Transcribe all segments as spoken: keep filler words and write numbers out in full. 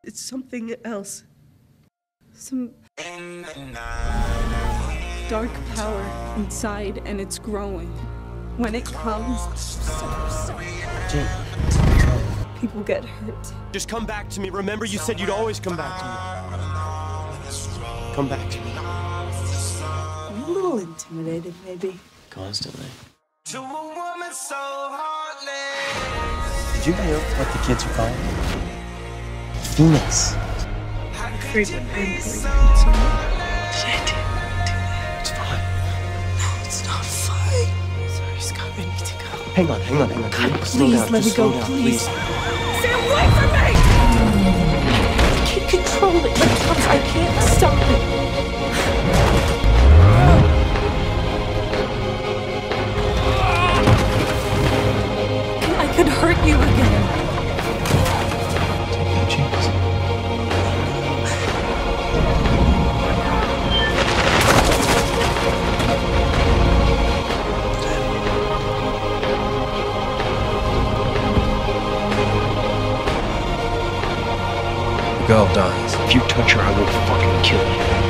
It's something else. Some dark power inside, and it's growing. When it comes, Jane, people get hurt. just come back to me. Remember, you said you'd always come back to me. Come back to me. I'm a little intimidated, maybe. Constantly. To a woman so heartless. Did you hear what the kids are calling me? Phoenix. I'm afraid what I'm doing so much. Did I do, do that? It's fine. No, it's not fine. Sorry, Scott, I need to go. Hang on, hang on, hang on. God, Slow please down, let me just go, slow down, please. Stay away from me! I can't control it. It comes. I can't stop it. I could hurt you again. Take no chance. The girl dies. If you touch her, I will fucking kill you.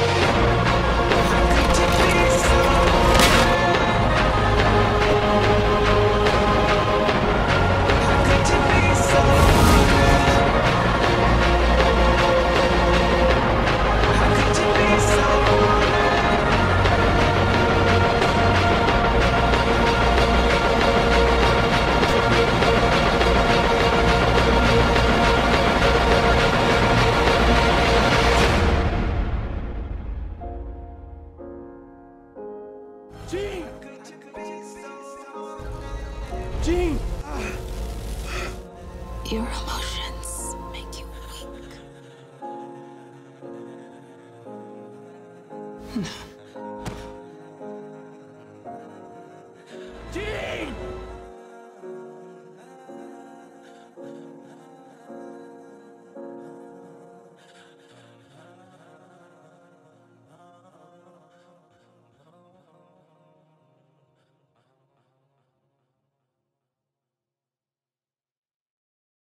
Gene! Gene! Your emotions make you weak. No.